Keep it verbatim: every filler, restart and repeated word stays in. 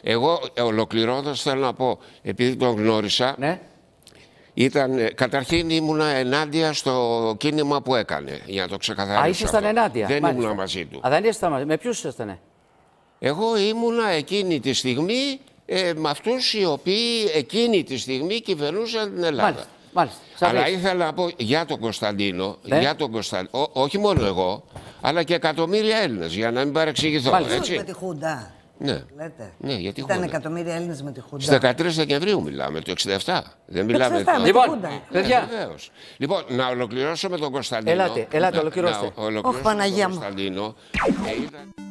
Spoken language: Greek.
Εγώ ολοκληρώνοντας θέλω να πω, επειδή τον γνώρισα, Ναι. ήταν, καταρχήν ήμουνα ενάντια στο κίνημα που έκανε, για να το ξεκαθαρίσω. Α, ήσασταν ενάντια. Δεν Μάλιστα. ήμουνα μαζί του. Α, δεν ήσασταν μαζί. Με ποιους ήσασταν? Εγώ ήμουνα εκείνη τη στιγμή ε, με αυτούς οι οποίοι εκείνη τη στιγμή κυβερνούσαν την Ελλάδα. Μάλιστα. Μάλιστα. Αλλά ήθελα να πω για τον Κωνσταντίνο, ναι. για τον Κωνσταντίνο ό, όχι μόνο εγώ, αλλά και εκατομμύρια Έλληνες, για να μην παρεξηγηθώ. Μάλιστα. Με τη Χούντα. Ναι. Λέτε. Ναι, γιατί ήταν Χούντα. εκατομμύρια Έλληνες με τη Χούντα. Στις δεκατρείς Δεκεμβρίου μιλάμε, το εξήντα επτά. Δεν μιλάμε εξήντα επτά, το... με Λοιπόν, τη Χούντα. παιδιά. Ε, βεβαίως. Λοιπόν, να ολοκληρώσω με τον Κωνσταντίνο. Ελάτε, ελάτε, ολοκληρώστε. Να, να ολοκληρώσω Ωχ, Παναγία με τον μου. Κωνσταντίνο. Ε, ήταν...